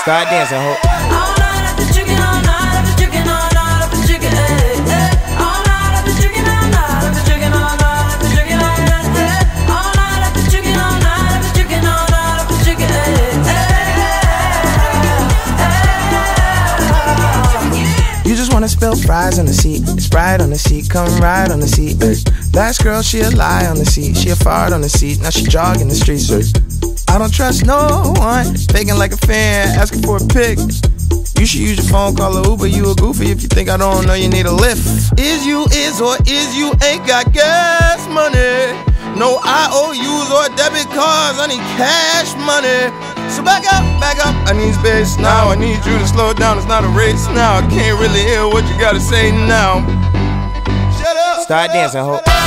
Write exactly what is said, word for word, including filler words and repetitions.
Start dancing, ho. All night I've been tricking, all night I've been tricking, all night I've been tricking, eh, eh. All night I've been tricking, all night I've been tricking, all night I've been tricking, all night, eh. All night I've been tricking, all night I've been tricking, all night I've been tricking, eh, eh. You just wanna spill fries on the seat, Sprite on the seat, come ride on the seat, ay. Last girl, she a lie on the seat, she a fart on the seat, now she jogging the streets, ay. I don't trust no one, faking like a fan, asking for a pic. You should use your phone, call a Uber, you a goofy if you think I don't know you need a lift. Is you is or is you ain't got gas money? No I O Us or debit cards, I need cash money. So back up, back up, I need space now. I need you to slow down, it's not a race now. I can't really hear what you gotta say now. Shut up. Start dancing, ho.